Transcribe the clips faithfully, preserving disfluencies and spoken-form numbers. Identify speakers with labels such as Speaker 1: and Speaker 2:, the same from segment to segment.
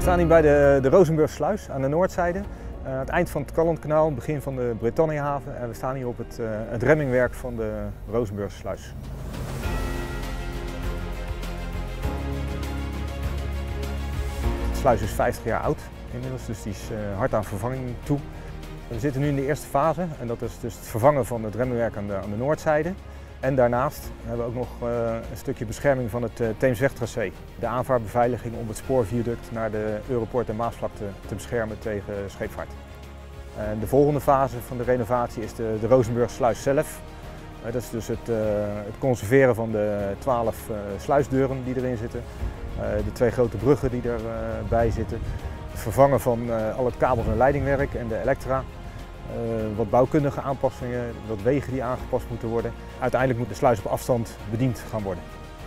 Speaker 1: staan hier bij de, de Rozenburgsluis aan de noordzijde. Uh, aan het eind van het Kallandkanaal, begin van de Britanniahaven. En we staan hier op het, uh, het remmingwerk van de Rozenburgsluis. De sluis is vijftig jaar oud inmiddels, dus die is uh, hard aan vervanging toe. We zitten nu in de eerste fase en dat is dus het vervangen van het remmingwerk aan de, aan de noordzijde. En daarnaast hebben we ook nog uh, een stukje bescherming van het uh, Theemswegtracé. De aanvaardbeveiliging om het spoorviaduct naar de Europoort en Maasvlakte te beschermen tegen scheepvaart. En de volgende fase van de renovatie is de, de Rozenburgsluis zelf. Uh, dat is dus het, uh, het conserveren van de twaalf uh, sluisdeuren die erin zitten. Uh, de twee grote bruggen die erbij uh, zitten. Het vervangen van uh, al het kabels- en leidingwerk en de elektra. Uh, wat bouwkundige aanpassingen, wat wegen die aangepast moeten worden. Uiteindelijk moet de sluis op afstand bediend gaan worden.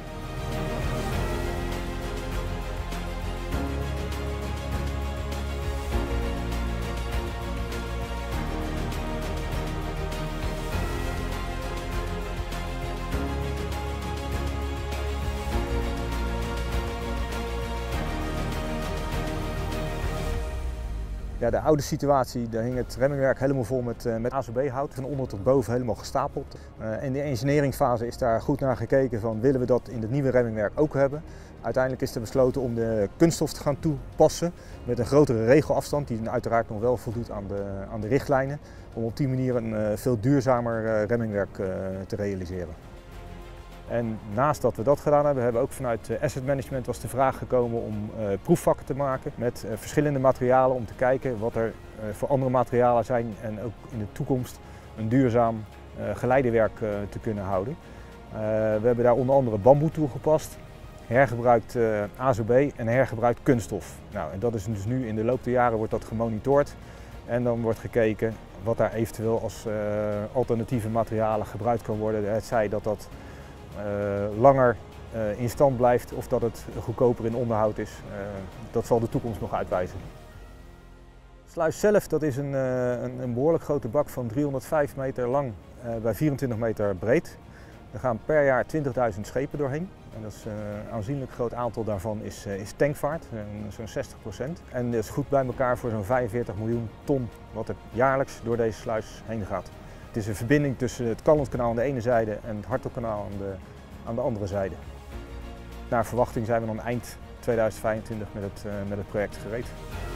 Speaker 1: Ja, de oude situatie, daar hing het remmingwerk helemaal vol met, uh, met A Z B-hout, van onder tot boven helemaal gestapeld. Uh, in de engineeringfase is daar goed naar gekeken van willen we dat in het nieuwe remmingwerk ook hebben. Uiteindelijk is er besloten om de kunststof te gaan toepassen met een grotere regelafstand die uiteraard nog wel voldoet aan de, aan de richtlijnen. Om op die manier een uh, veel duurzamer uh, remmingwerk uh, te realiseren. En naast dat we dat gedaan hebben, hebben we ook vanuit Asset Management was de vraag gekomen om uh, proefvakken te maken met uh, verschillende materialen om te kijken wat er uh, voor andere materialen zijn en ook in de toekomst een duurzaam uh, geleidewerk uh, te kunnen houden. Uh, we hebben daar onder andere bamboe toegepast, hergebruikt uh, A Z B en hergebruikt kunststof. Nou, en dat is dus nu in de loop der jaren wordt dat gemonitord en dan wordt gekeken wat daar eventueel als uh, alternatieve materialen gebruikt kan worden. Het zij dat dat Uh, langer uh, in stand blijft of dat het goedkoper in onderhoud is, uh, dat zal de toekomst nog uitwijzen. De sluis zelf dat is een, uh, een, een behoorlijk grote bak van driehonderdvijf meter lang uh, bij vierentwintig meter breed. Er gaan per jaar twintigduizend schepen doorheen. En dat is uh, een aanzienlijk groot aantal daarvan is, uh, is tankvaart, uh, zo'n zestig procent. En dat is goed bij elkaar voor zo'n vijfenveertig miljoen ton wat er jaarlijks door deze sluis heen gaat. Het is een verbinding tussen het Kallandkanaal aan de ene zijde en het Hartelkanaal aan de, aan de andere zijde. Naar verwachting zijn we dan eind tweeduizend vijfentwintig met het, uh, met het project gereed.